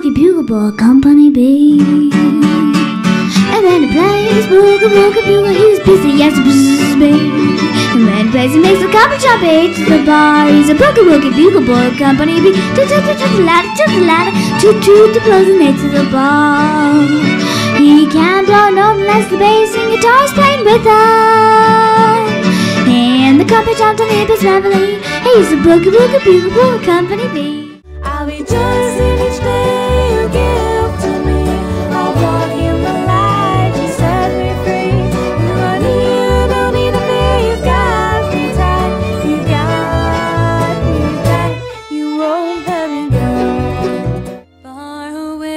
Boogie Bugle Boy Company B. And when he plays Boogie Boogie Bugle, he's busy, yes, baby. And when he plays, he makes a cup of choppy to the bar. He's a Boogie Boogie Bugle Boy Company B. To the ladder, toot the blows and to the bar. He can't blow note unless the bass and guitar is playing with him. And the company jumped on hip is reveling. He's a Boogie Boogie Bugle Boy Company B. I'll rejoicing each day you give to me. I brought him the light, you set me free. You are near, don't need to fear. You've got me tight, you got me tight. You won't let me go. Far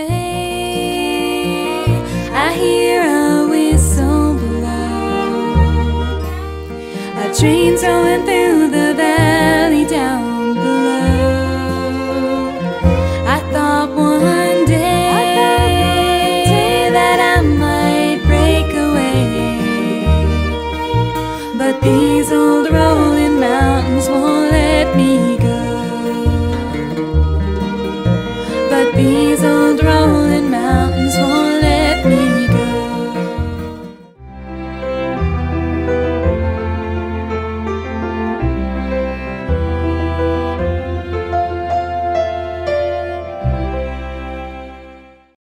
away, I hear a whistle blow. A train's rolling through the valley down below. I thought one day that I might break away, but these old rolling mountains won't let me go. But these